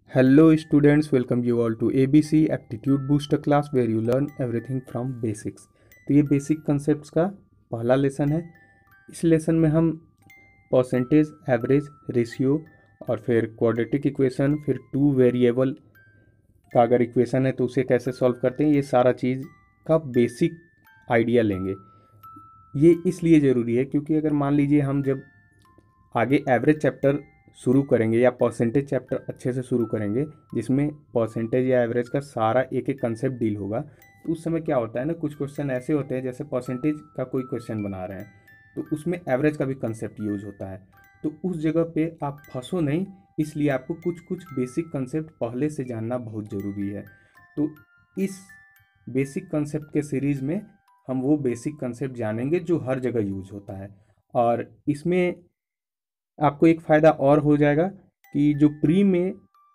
Hello students, welcome you all to ABC Aptitude Booster class where you learn everything from basics। तो ये basic concepts का पहला lesson है। इस lesson में हम परसेंटेज, एवरेज, रेशियो और फिर क्वाड्रेटिक इक्वेशन, फिर टू वेरिएबल का अगर इक्वेशन है तो उसे कैसे सॉल्व करते हैं, ये सारा चीज़ का बेसिक आइडिया लेंगे। ये इसलिए ज़रूरी है क्योंकि अगर मान लीजिए हम जब आगे एवरेज चैप्टर शुरू करेंगे या परसेंटेज चैप्टर अच्छे से शुरू करेंगे जिसमें परसेंटेज या एवरेज का सारा एक एक कंसेप्ट डील होगा, तो उस समय क्या होता है ना, कुछ क्वेश्चन ऐसे होते हैं जैसे परसेंटेज का कोई क्वेश्चन बना रहे हैं तो उसमें एवरेज का भी कंसेप्ट यूज होता है। तो उस जगह पे आप फंसो नहीं, इसलिए आपको कुछ कुछ बेसिक कंसेप्ट पहले से जानना बहुत ज़रूरी है। तो इस बेसिक कंसेप्ट के सीरीज़ में हम वो बेसिक कंसेप्ट जानेंगे जो हर जगह यूज होता है। और इसमें आपको एक फ़ायदा और हो जाएगा कि जो प्री में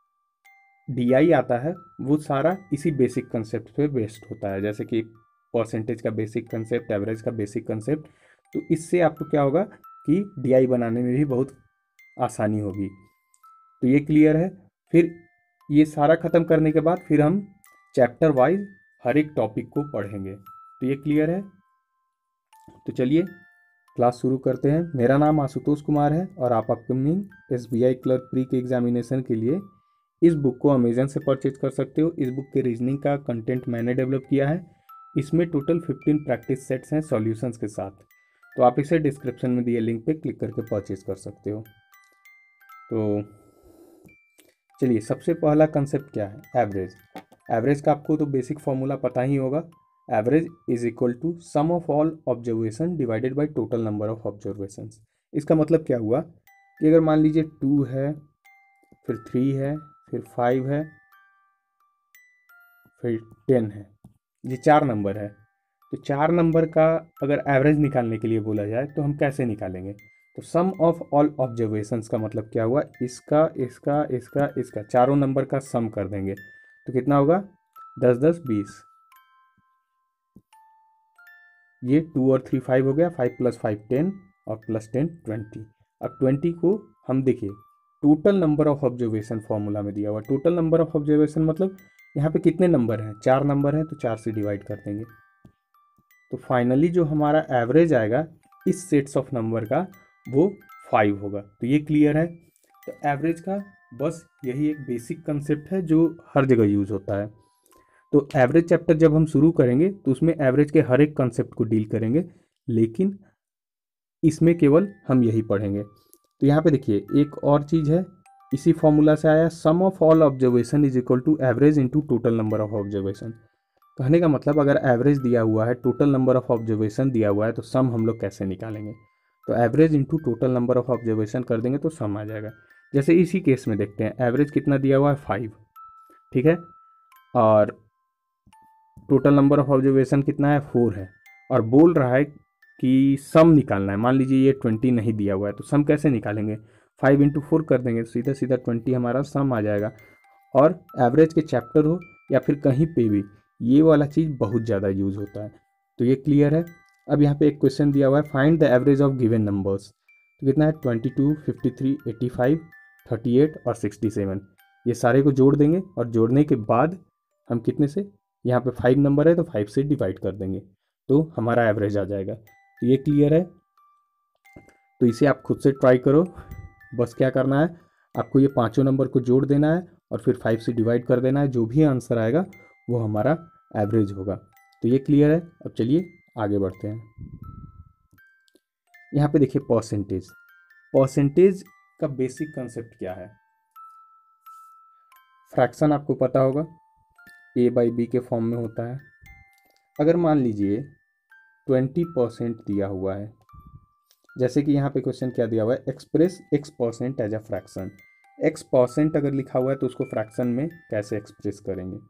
डीआई आता है वो सारा इसी बेसिक कंसेप्ट पे बेस्ड होता है, जैसे कि परसेंटेज का बेसिक कंसेप्ट, एवरेज का बेसिक कंसेप्ट। तो इससे आपको क्या होगा कि डीआई बनाने में भी बहुत आसानी होगी। तो ये क्लियर है। फिर ये सारा ख़त्म करने के बाद फिर हम चैप्टर वाइज हर एक टॉपिक को पढ़ेंगे। तो ये क्लियर है। तो चलिए क्लास शुरू करते हैं। मेरा नाम आशुतोष कुमार है और आप अपकमिंग एसबीआई क्लर्क प्री के एग्जामिनेशन के लिए इस बुक को अमेजन से परचेज कर सकते हो। इस बुक के रीजनिंग का कंटेंट मैंने डेवलप किया है। इसमें टोटल 15 प्रैक्टिस सेट्स हैं सॉल्यूशंस के साथ। तो आप इसे डिस्क्रिप्शन में दिए लिंक पे क्लिक करके परचेज कर सकते हो। तो चलिए, सबसे पहला कंसेप्ट क्या है? एवरेज। एवरेज का आपको तो बेसिक फॉर्मूला पता ही होगा। Average is equal to sum of all observation divided by total number of observations. इसका मतलब क्या हुआ कि अगर मान लीजिए 2 है, फिर 3 है, फिर 5 है, फिर 10 है, ये 4 नंबर है। तो 4 नंबर का अगर एवरेज निकालने के लिए बोला जाए तो हम कैसे निकालेंगे? तो सम ऑफ ऑल ऑब्जर्वेशंस का मतलब क्या हुआ, इसका इसका इसका इसका चारों नंबर का सम कर देंगे तो कितना होगा? 10 10 20। ये 2 और 3 5 हो गया, 5 + 5 10 और +10 20। अब 20 को हम देखिए total number of observation formula में दिया हुआ। टोटल नंबर ऑफ ऑब्जर्वेशन मतलब यहाँ पे कितने नंबर हैं? 4 नंबर हैं, तो 4 से डिवाइड कर देंगे। तो फाइनली जो हमारा एवरेज आएगा इस सेट्स ऑफ नंबर का वो 5 होगा। तो ये क्लियर है। तो एवरेज का बस यही एक बेसिक कंसेप्ट है जो हर जगह यूज होता है। तो एवरेज चैप्टर जब हम शुरू करेंगे तो उसमें एवरेज के हर एक कंसेप्ट को डील करेंगे, लेकिन इसमें केवल हम यही पढ़ेंगे। तो यहाँ पे देखिए एक और चीज़ है, इसी फॉर्मूला से आया, sum of all observation is equal to average into total number of observation. कहने का मतलब अगर एवरेज दिया हुआ है, टोटल नंबर ऑफ ऑब्जर्वेशन दिया हुआ है, तो सम हम लोग कैसे निकालेंगे? तो average into total number of observation कर देंगे तो सम आ जाएगा। जैसे इसी केस में देखते हैं, एवरेज कितना दिया हुआ है? 5, ठीक है, और टोटल नंबर ऑफ ऑब्जर्वेशन कितना है? 4 है, और बोल रहा है कि सम निकालना है। मान लीजिए ये 20 नहीं दिया हुआ है तो सम कैसे निकालेंगे? 5 इंटू 4 कर देंगे, सीधा सीधा 20 हमारा सम आ जाएगा। और एवरेज के चैप्टर हो या फिर कहीं पे भी ये वाला चीज़ बहुत ज़्यादा यूज होता है। तो ये क्लियर है। अब यहाँ पे एक क्वेश्चन दिया हुआ है, find the average of given numbers. तो कितना है? 22, 53, 85, 38 और 67। ये सारे को जोड़ देंगे और जोड़ने के बाद हम कितने से, यहाँ पे 5 नंबर है तो 5 से डिवाइड कर देंगे तो हमारा एवरेज आ जाएगा। तो ये क्लियर है। तो इसे आप खुद से ट्राई करो। बस क्या करना है, आपको ये पांचों नंबर को जोड़ देना है और फिर 5 से डिवाइड कर देना है। जो भी आंसर आएगा वो हमारा एवरेज होगा। तो ये क्लियर है। अब चलिए आगे बढ़ते हैं। यहाँ पे देखिए परसेंटेज। परसेंटेज का बेसिक कंसेप्ट क्या है? फ्रैक्शन आपको पता होगा, a/b के फॉर्म में होता है। अगर मान लीजिए 20% दिया हुआ है, जैसे कि यहाँ पे क्वेश्चन क्या दिया हुआ है, express x% as a fraction. x% अगर लिखा हुआ है तो उसको फ्रैक्शन में कैसे एक्सप्रेस करेंगे?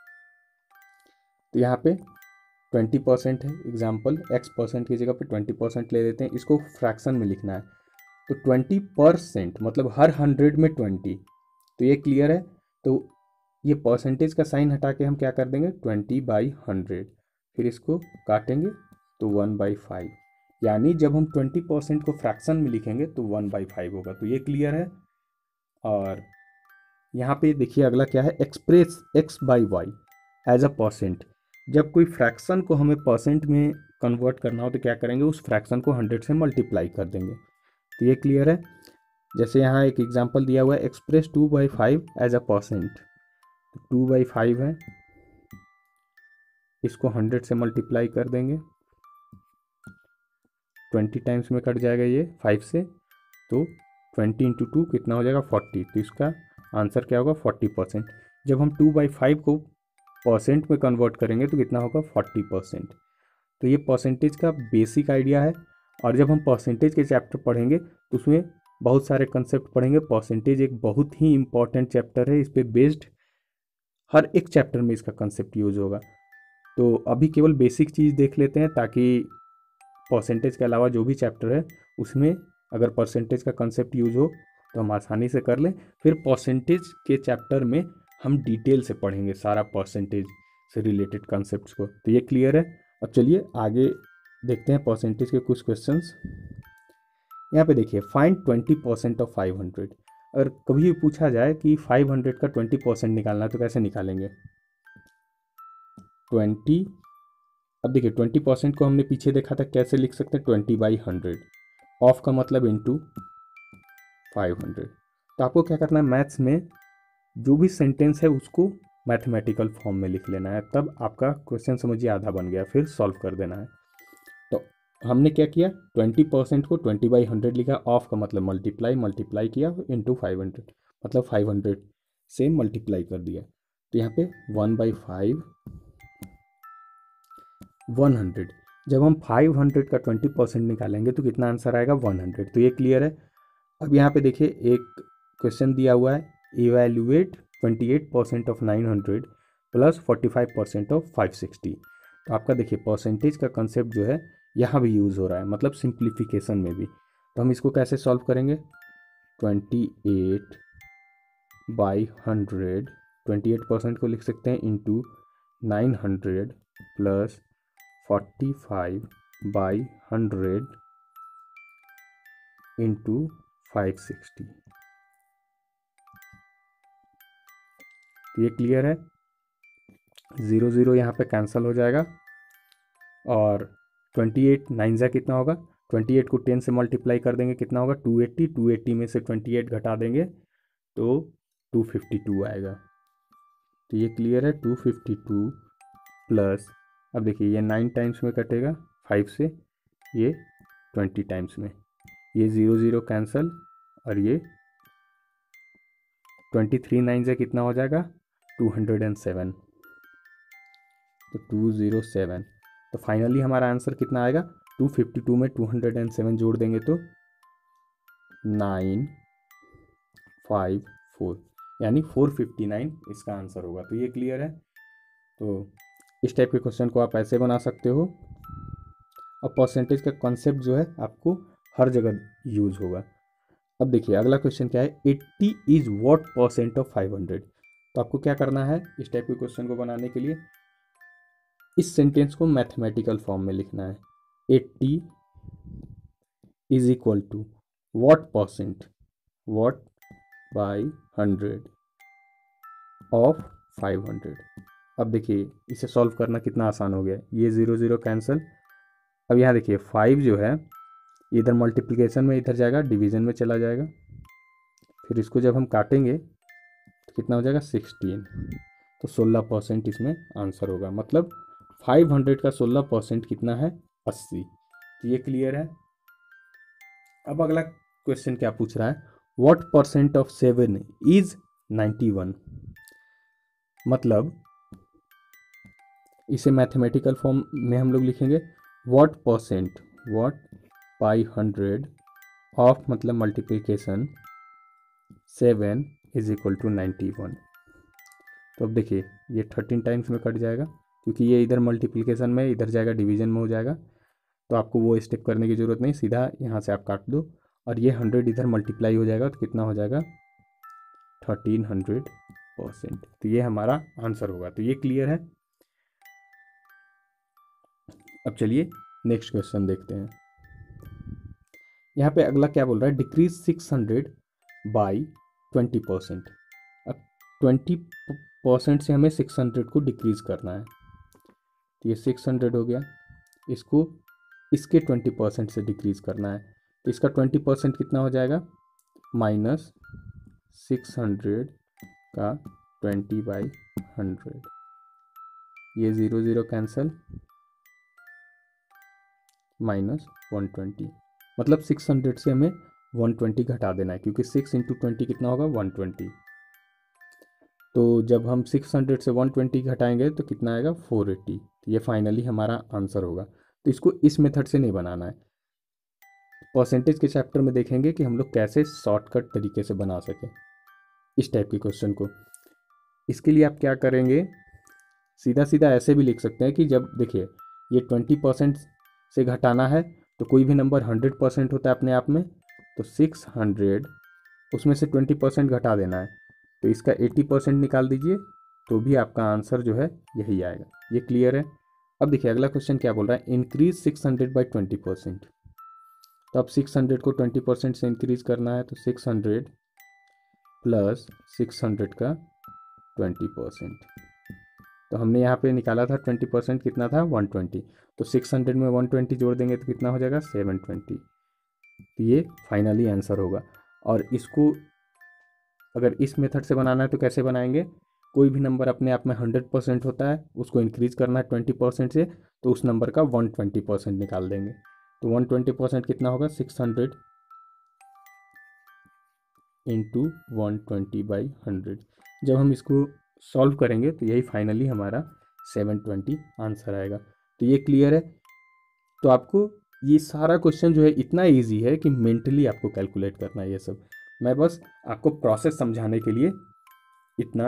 तो यहाँ पे 20% है, एग्जाम्पल x% की जगह पे 20% ले लेते हैं, इसको फ्रैक्शन में लिखना है। तो 20% मतलब हर 100 में 20। तो ये क्लियर है। तो ये परसेंटेज का साइन हटा के हम क्या कर देंगे? 20/100, फिर इसको काटेंगे तो 1/5। यानी जब हम 20% को फ्रैक्शन में लिखेंगे तो 1/5 होगा। तो ये क्लियर है। और यहाँ पे देखिए अगला क्या है, express x by y as a percent. जब कोई फ्रैक्शन को हमें परसेंट में कन्वर्ट करना हो तो क्या करेंगे, उस फ्रैक्शन को 100 से मल्टीप्लाई कर देंगे। तो ये क्लियर है। जैसे यहाँ एक एग्जांपल दिया हुआ है, एक्सप्रेस 2/5 एज अ परसेंट। 2/5 है, इसको 100 से मल्टीप्लाई कर देंगे, 20 टाइम्स में कट जाएगा ये 5 से, तो 20 इंटू 2 कितना हो जाएगा 40। तो इसका आंसर क्या होगा 40%। जब हम 2/5 को परसेंट में कन्वर्ट करेंगे तो कितना होगा 40%। तो ये परसेंटेज का बेसिक आइडिया है। और जब हम परसेंटेज के चैप्टर पढ़ेंगे तो उसमें बहुत सारे कंसेप्ट पढ़ेंगे। परसेंटेज एक बहुत ही इंपॉर्टेंट चैप्टर है, इस पर बेस्ड हर एक चैप्टर में इसका कंसेप्ट यूज होगा। तो अभी केवल बेसिक चीज़ देख लेते हैं, ताकि परसेंटेज के अलावा जो भी चैप्टर है उसमें अगर परसेंटेज का कंसेप्ट यूज हो तो हम आसानी से कर लें। फिर परसेंटेज के चैप्टर में हम डिटेल से पढ़ेंगे सारा परसेंटेज से रिलेटेड कॉन्सेप्ट्स को। तो ये क्लियर है। अब चलिए आगे देखते हैं परसेंटेज के कुछ क्वेश्चंस। यहाँ पे देखिए, फाइंड 20% ऑफ 500। अगर कभी भी पूछा जाए कि 500 का 20% निकालना है तो कैसे निकालेंगे, 20। अब देखिए 20% को हमने पीछे देखा था, कैसे लिख सकते हैं, 20/100। ऑफ का मतलब इंटू 500। तो आपको क्या करना है, मैथ्स में जो भी सेंटेंस है उसको मैथमेटिकल फॉर्म में लिख लेना है, तब आपका क्वेश्चन समझिए आधा बन गया, फिर सॉल्व कर देना है। तो हमने क्या किया, 20% को 20/100 लिखा, ऑफ का मतलब मल्टीप्लाई किया इंटू 500, मतलब 500 से मल्टीप्लाई कर दिया। तो यहाँ पे 1/5 100। जब हम 500 का 20% निकालेंगे तो कितना आंसर आएगा 100। तो ये क्लियर है। अब यहाँ पे देखिए एक क्वेश्चन दिया हुआ है, इवैल्यूएट 28% ऑफ 900 प्लस 45% ऑफ 560। तो आपका देखिए परसेंटेज का कंसेप्ट जो है यहाँ भी यूज़ हो रहा है, मतलब सिंप्लीफिकेशन में भी। तो हम इसको कैसे सॉल्व करेंगे, 28/100, 28% को लिख सकते हैं इंटू 900 प्लस 45/100 इंटू 560। तो ये क्लियर है। 0 0 यहाँ पे कैंसिल हो जाएगा और 28 9 जा कितना होगा, 28 को 10 से मल्टीप्लाई कर देंगे, कितना होगा 280। 280 में से 28 घटा देंगे तो 252 आएगा। तो ये क्लियर है। 252 प्लस, अब देखिए ये 9 टाइम्स में कटेगा 5 से, ये 20 टाइम्स में, ये 0 0 कैंसिल और ये 23 9 से कितना हो जाएगा 207। तो 207। तो फाइनली हमारा आंसर कितना आएगा, 252 में 207 जोड़ देंगे तो 954, यानी 459 इसका आंसर होगा। तो ये क्लियर है। तो इस टाइप के क्वेश्चन को आप ऐसे बना सकते हो। और परसेंटेज का कॉन्सेप्ट जो है आपको हर जगह यूज होगा। अब देखिए अगला क्वेश्चन क्या है, 80 इज व्हाट परसेंट ऑफ 500। तो आपको क्या करना है, इस टाइप के क्वेश्चन को बनाने के लिए इस सेंटेंस को मैथमेटिकल फॉर्म में लिखना है। 80 is equal to what percent, what by 100 of 500। अब देखिए इसे सॉल्व करना कितना आसान हो गया, ये 0 0 कैंसिल। अब यहाँ देखिए 5 जो है इधर मल्टीप्लिकेशन में इधर जाएगा, डिवीजन में चला जाएगा, फिर इसको जब हम काटेंगे तो कितना हो जाएगा 16। तो 16% इसमें आंसर होगा, मतलब 500 का 16% कितना है 80। तो ये क्लियर है। अब अगला क्वेश्चन क्या पूछ रहा है, व्हाट परसेंट ऑफ 7 इज 91। मतलब इसे मैथमेटिकल फॉर्म में हम लोग लिखेंगे, what percent, what by 100 of मतलब मल्टीप्लिकेशन 7 इज इक्वल टू 91। तो अब देखिए ये 13 टाइम्स में कट जाएगा, क्योंकि ये इधर मल्टीप्लिकेशन में, इधर जाएगा डिवीजन में हो जाएगा। तो आपको वो स्टेप करने की ज़रूरत नहीं, सीधा यहाँ से आप काट दो और ये 100 इधर मल्टीप्लाई हो जाएगा तो कितना हो जाएगा 1300%। तो ये हमारा आंसर होगा। तो ये क्लियर है। अब चलिए नेक्स्ट क्वेश्चन देखते हैं। यहाँ पे अगला क्या बोल रहा है, डिक्रीज 600 बाई 20%। अब 20% से हमें 600 को डिक्रीज़ करना है। तो ये 600 हो गया, इसको इसके 20% से डिक्रीज़ करना है, तो इसका 20% कितना हो जाएगा, -600 का 20/100। ये 0 0 कैंसल, -120, मतलब 600 से हमें 120 घटा देना है, क्योंकि 6 × 20 कितना होगा, 120। तो जब हम 600 से 120 घटाएंगे तो कितना आएगा, 480। तो ये फाइनली हमारा आंसर होगा। तो इसको इस मेथड से नहीं बनाना है। परसेंटेज के चैप्टर में देखेंगे कि हम लोग कैसे शॉर्टकट तरीके से बना सकें इस टाइप के क्वेश्चन को। इसके लिए आप क्या करेंगे, सीधा सीधा ऐसे भी लिख सकते हैं कि जब देखिए ये 20% से घटाना है, तो कोई भी नंबर 100% होता है अपने आप में, तो 600 उसमें से 20% घटा देना है, तो इसका 80% निकाल दीजिए, तो भी आपका आंसर जो है यही आएगा। ये क्लियर है। अब देखिए अगला क्वेश्चन क्या बोल रहा है, इंक्रीज 600 बाई 20%। तो अब 600 को 20% से इंक्रीज करना है, तो 600 प्लस 600 का 20%। तो हमने यहाँ पे निकाला था 20% कितना था, 120। तो 600 में 120 जोड़ देंगे तो कितना हो जाएगा, 720। तो ये फाइनली आंसर होगा। और इसको अगर इस मेथड से बनाना है तो कैसे बनाएंगे, कोई भी नंबर अपने आप में 100% होता है, उसको इंक्रीज करना है 20% से, तो उस नंबर का 120% निकाल देंगे। तो 120% कितना होगा, 600 इंटू 120/100। जब हम इसको सॉल्व करेंगे तो यही फाइनली हमारा 720 आंसर आएगा। तो ये क्लियर है। तो आपको ये सारा क्वेश्चन जो है इतना इजी है कि मेंटली आपको कैलकुलेट करना है ये सब। मैं बस आपको प्रोसेस समझाने के लिए इतना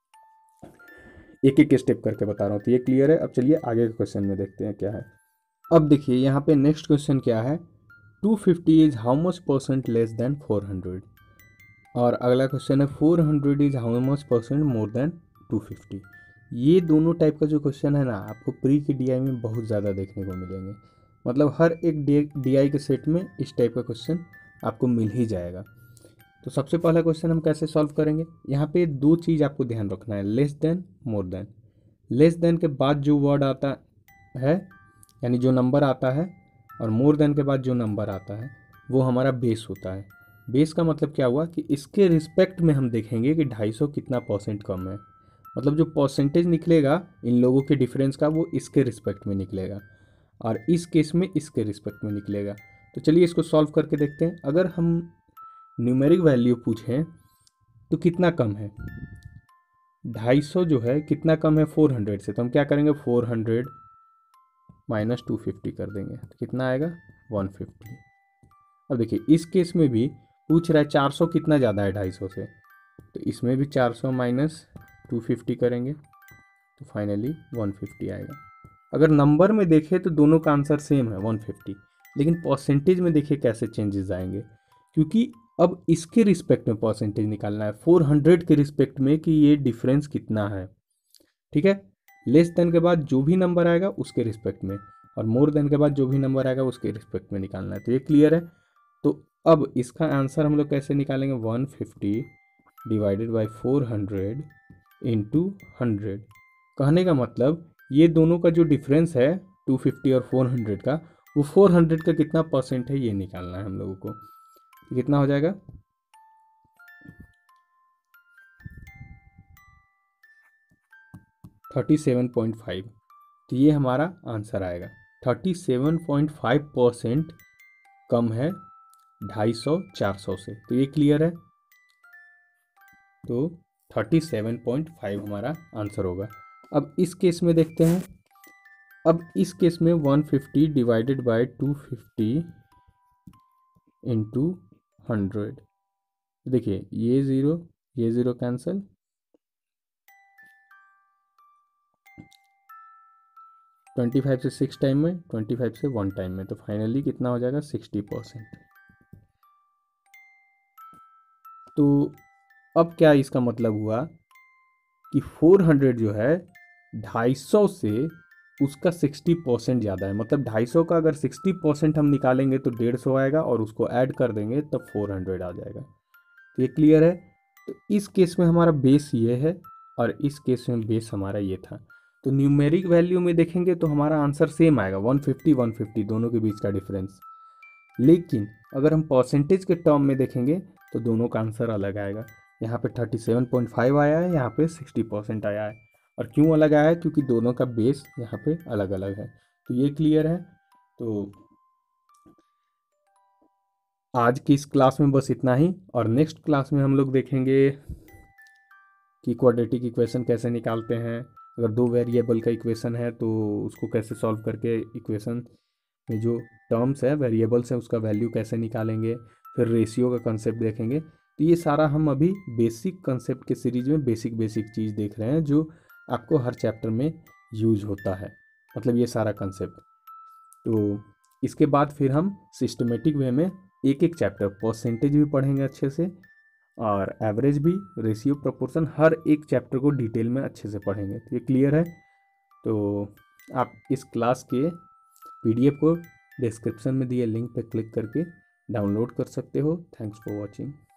एक एक स्टेप करके बता रहा हूँ। तो ये क्लियर है। अब चलिए आगे के क्वेश्चन में देखते हैं क्या है। अब देखिए यहाँ पे नेक्स्ट क्वेश्चन क्या है, 250 is how much % less than 400। और अगला क्वेश्चन है 400 is how much % more than 250। ये दोनों टाइप का जो क्वेश्चन है ना, आपको प्री के DI में बहुत ज़्यादा देखने को मिलेंगे। मतलब हर एक DI के सेट में इस टाइप का क्वेश्चन आपको मिल ही जाएगा। तो सबसे पहला क्वेश्चन हम कैसे सॉल्व करेंगे, यहाँ पे दो चीज़ आपको ध्यान रखना है, less than, more than. Less than के बाद जो वर्ड आता है, यानी जो नंबर आता है, और मोर देन के बाद जो नंबर आता है वो हमारा बेस होता है। बेस का मतलब क्या हुआ कि इसके रिस्पेक्ट में हम देखेंगे कि 250 कितना % कम है। मतलब जो परसेंटेज निकलेगा इन लोगों के डिफरेंस का, वो इसके रिस्पेक्ट में निकलेगा, और इस केस में इसके रिस्पेक्ट में निकलेगा। तो चलिए इसको सॉल्व करके देखते हैं। अगर हम न्यूमेरिक वैल्यू पूछें तो कितना कम है, 250 जो है कितना कम है 400 से, तो हम क्या करेंगे, 400 माइनस 250 कर देंगे, तो कितना आएगा, 150। अब देखिए इस केस में भी पूछ रहा है 400 कितना ज़्यादा है 250 से, तो इसमें भी 400 माइनस 250 करेंगे तो फाइनली 150 आएगा। अगर नंबर में देखें तो दोनों का आंसर सेम है 150, लेकिन परसेंटेज में देखिए कैसे चेंजेस आएंगे, क्योंकि अब इसके रिस्पेक्ट में परसेंटेज निकालना है, 400 के रिस्पेक्ट में कि ये डिफरेंस कितना है। ठीक है, लेस देन के बाद जो भी नंबर आएगा उसके रिस्पेक्ट में, और मोर देन के बाद जो भी नंबर आएगा उसके रिस्पेक्ट में निकालना है। तो ये क्लियर है। तो अब इसका आंसर हम लोग कैसे निकालेंगे, 150 डिवाइडेड बाई 400 इंटू 100। कहने का मतलब ये दोनों का जो डिफरेंस है 250 और 400 का, वो 400 का कितना % है ये निकालना है हम लोगों को। तो कितना हो जाएगा, 37.5। तो ये हमारा आंसर आएगा, 37.5% कम है 250 400 से। तो ये क्लियर है। तो 37.5 हमारा आंसर होगा। अब इस केस में देखते हैं। अब इस केस में 150 डिवाइडेड बाय 250 इंटू 100। देखिए ये ज़ीरो कैंसिल, 25 से 6 टाइम में, 25 से 1 टाइम में, तो फाइनली कितना हो जाएगा, 60%। तो अब क्या इसका मतलब हुआ कि 400 जो है 250 से उसका 60% ज़्यादा है। मतलब 250 का अगर 60% हम निकालेंगे तो 150 आएगा, और उसको ऐड कर देंगे तब 400 आ जाएगा। तो ये क्लियर है। तो इस केस में हमारा बेस ये है और इस केस में बेस हमारा ये था। तो न्यूमेरिक वैल्यू में देखेंगे तो हमारा आंसर सेम आएगा, 150 150 दोनों के बीच का डिफरेंस। लेकिन अगर हम परसेंटेज के टर्म में देखेंगे तो दोनों का आंसर अलग आएगा। यहाँ पे 37.5 आया है, यहाँ पे 60% आया है। और क्यों अलग आया है? क्योंकि दोनों का बेस यहाँ पे अलग अलग है। तो ये क्लियर है। तो आज की इस क्लास में बस इतना ही, और नेक्स्ट क्लास में हम लोग देखेंगे कि क्वाड्रेटिक इक्वेशन कैसे निकालते हैं। अगर दो वेरिएबल का इक्वेशन है तो उसको कैसे सॉल्व करके इक्वेशन में जो टर्म्स है, वेरिएबल्स है, उसका वैल्यू कैसे निकालेंगे। फिर रेशियो का कंसेप्ट देखेंगे। तो ये सारा हम अभी बेसिक कंसेप्ट के सीरीज में बेसिक बेसिक चीज़ देख रहे हैं जो आपको हर चैप्टर में यूज होता है, मतलब ये सारा कंसेप्ट। तो इसके बाद फिर हम सिस्टमेटिक वे में एक एक चैप्टर परसेंटेज भी पढ़ेंगे अच्छे से, और एवरेज भी, रेशियो, प्रोपोर्शन, हर एक चैप्टर को डिटेल में अच्छे से पढ़ेंगे। तो ये क्लियर है। तो आप इस क्लास के पीडीएफ को डिस्क्रिप्शन में दिए लिंक पर क्लिक करके डाउनलोड कर सकते हो। Thanks for watching.